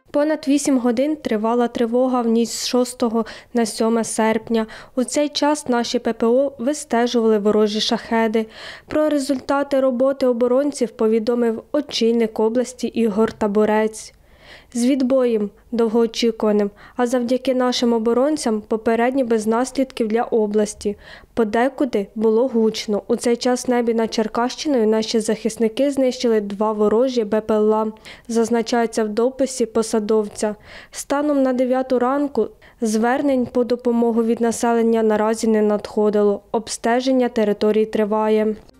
Понад 8 годин тривала тривога в ніч з 6 на 7 серпня. У цей час наші ППО вистежували ворожі шахеди. Про результати роботи оборонців повідомив очільник області Ігор Табурець. З відбоєм довгоочікуваним, а завдяки нашим оборонцям попередньо без наслідків для області. Подекуди було гучно. У цей час в небі над Черкащиною наші захисники знищили 2 ворожі БПЛА, зазначається в дописі посадовця. Станом на 9 ранку звернень по допомогу від населення наразі не надходило. Обстеження території триває.